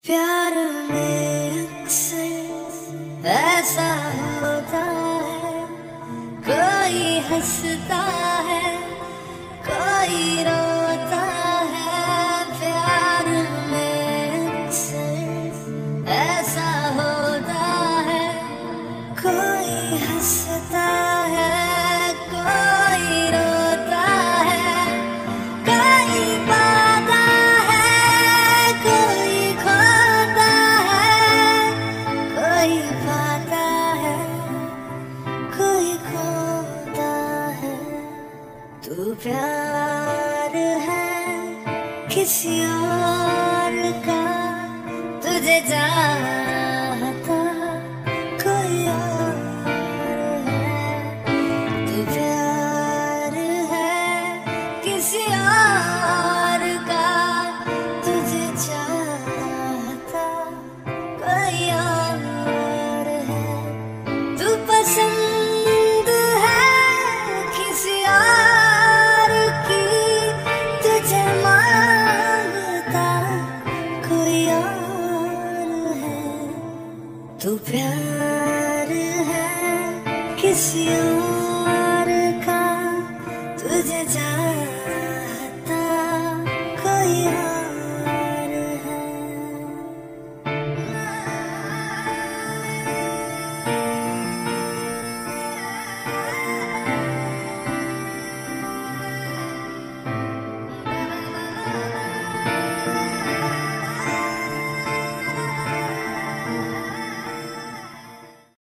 प्यार में अक्सर ऐसा होता है, कोई हंसता है कोई रोता है। प्यार में अक्सर ऐसा होता है, कोई हंसता है कोई रोता है, कोई पाता है कोई खोता है, कोई पाता है कोई खोता है। तू प्यार है किसी और का, तुझे चाहता कोई और है। तू प्यार है किसी और का, तुझे चाहता कोई और है। तू पसंद है किसी और की, तुझे मांगता कोई और है। तू प्यार है किसी और का, तुझे चाहता